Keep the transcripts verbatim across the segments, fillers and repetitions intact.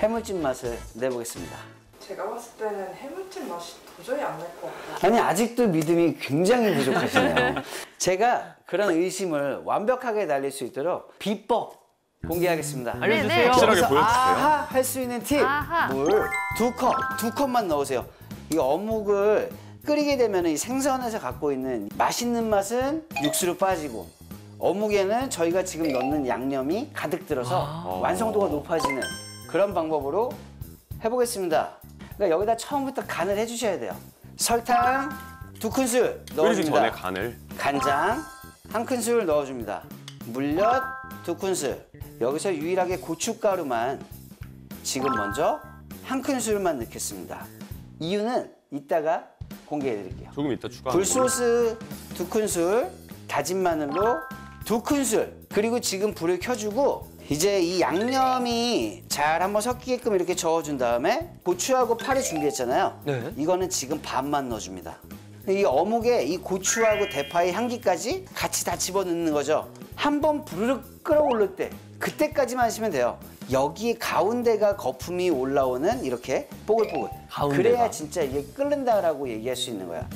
해물찜 맛을 내보겠습니다. 제가 봤을 때는 해물찜 맛이 도저히 안 날 것 같아요. 아니 아직도 믿음이 굉장히 부족하시네요. 제가 그런 의심을 완벽하게 날릴 수 있도록 비법 공개하겠습니다. 알려주세요. 확실하게 여기서 보여주세요. 아하 할 수 있는 팁. 아하. 물 두 컵, 두 컵만 넣으세요. 이 어묵을 끓이게 되면 이 생선에서 갖고 있는 맛있는 맛은 육수로 빠지고 어묵에는 저희가 지금 넣는 양념이 가득 들어서 아. 완성도가 높아지는 그런 방법으로 해보겠습니다. 그러니까 여기다 처음부터 간을 해주셔야 돼요. 설탕 두 큰술 끓이기 넣어줍니다. 전에 간을. 간장 한 큰술 넣어줍니다. 물엿 두 큰술. 여기서 유일하게 고춧가루만 지금 먼저 한 큰술만 넣겠습니다. 이유는 이따가 공개해드릴게요. 조금 이따 추가. 굴소스 두 큰술, 다진 마늘로 두 큰술. 그리고 지금 불을 켜주고 이제 이 양념이 잘 한번 섞이게끔 이렇게 저어준 다음에 고추하고 파를 준비했잖아요. 네. 이거는 지금 반만 넣어줍니다. 이 어묵에 이 고추하고 대파의 향기까지 같이 다 집어넣는 거죠. 한번 부르륵 끓어오를 때 그때까지만 하시면 돼요. 여기 가운데가 거품이 올라오는 이렇게 뽀글뽀글. 가운데가. 그래야 진짜 이게 끓는다라고 얘기할 수 있는 거야.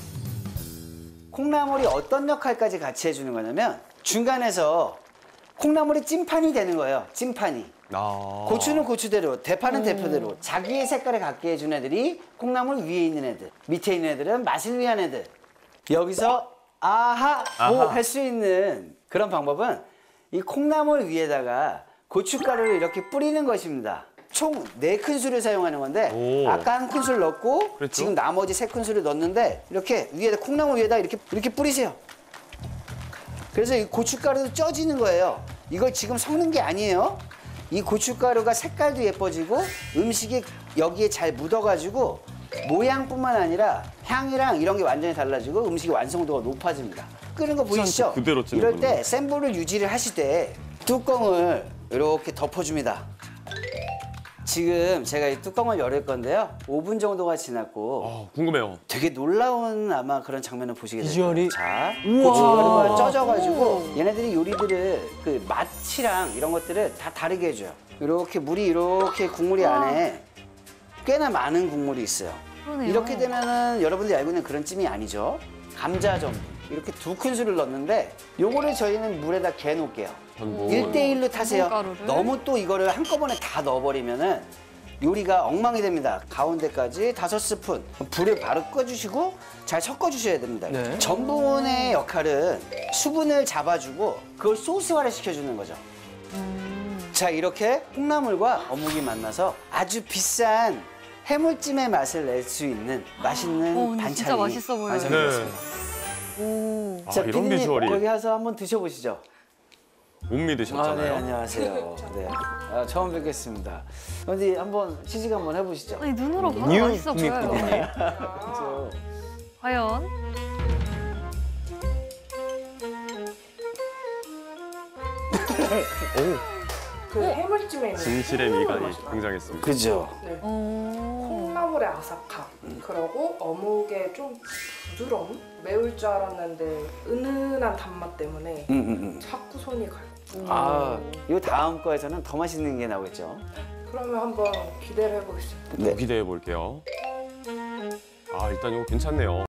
콩나물이 어떤 역할까지 같이 해주는 거냐면 중간에서 콩나물이 찐판이 되는 거예요. 찐판이. 아. 고추는 고추대로, 대파는 대파대로 자기의 색깔을 갖게 해준 애들이 콩나물 위에 있는 애들, 밑에 있는 애들은 맛을 위한 애들. 여기서 아하 아하. 할 수 있는 그런 방법은 이 콩나물 위에다가 고춧가루를 이렇게 뿌리는 것입니다. 총 네 큰술을 사용하는 건데 오. 아까 한 큰술 넣고 그랬죠? 지금 나머지 세 큰술을 넣는데 이렇게 위에다 콩나물 위에다 이렇게 이렇게 뿌리세요. 그래서 이 고춧가루도 쪄지는 거예요. 이걸 지금 섞는 게 아니에요. 이 고춧가루가 색깔도 예뻐지고 음식이 여기에 잘 묻어가지고 모양뿐만 아니라 향이랑 이런 게 완전히 달라지고 음식의 완성도가 높아집니다. 끓는 거 보이시죠? 그대로 찌는 이럴 때 거네요. 센 불을 유지를 하실 때 뚜껑을 이렇게 덮어줍니다. 지금 제가 이 뚜껑을 열을 건데요. 오 분 정도가 지났고 어, 궁금해요. 되게 놀라운 아마 그런 장면을 보시게 될 거예요. 비주얼이- 자, 우와. 고춧가루가 쪄져가지고 얘네들이 요리들을 그 맛이랑 이런 것들을 다 다르게 해줘요. 이렇게 물이 이렇게 국물이 안에 꽤나 많은 국물이 있어요. 그러네요. 이렇게 되면은 여러분들이 알고 있는 그런 찜이 아니죠. 감자 전분 이렇게 두 큰술을 넣는데 요거를 저희는 물에다 개어 놓을게요. 전분. 일 대일로 타세요. 전분가루를? 너무 또 이거를 한꺼번에 다 넣어버리면은 요리가 엉망이 됩니다. 가운데까지 다섯 스푼. 불을 바로 꺼주시고 잘 섞어주셔야 됩니다. 네. 전분의 역할은 수분을 잡아주고 그걸 소스화를 시켜주는 거죠. 자, 이렇게 콩나물과 어묵이 만나서 아주 비싼 해물찜의 맛을 낼 수 있는 맛있는 어, 근데 반찬이 진짜 맛있어 보여요. 완성되었습니다. 오. 아, 자, 이런 피디님 비주얼이 거기 가서 한번 드셔보시죠. 못 믿으셨잖아요. 아, 네, 안녕하세요. 네, 아, 처음 뵙겠습니다. 어디 한번 시식 한번 해보시죠. 아니 눈으로 봐도 뉴 맛있어 보여요. 국립 그렇죠. 과연? 그 해물찜에 있는 진실의 콩나물 미간이 맛이 나요. 등장했습니다. 그죠. 네. 오. 콩나물의 아삭함, 그리고 어묵의 좀 부드러움? 매울 줄 알았는데 은은한 단맛 때문에 음, 음, 음. 자꾸 손이 가요. 아, 이 다음 거에서는 더 맛있는 게 나오겠죠. 그러면 한번 기대를 해보겠습니다. 네. 기대해 볼게요. 아, 일단 이거 괜찮네요.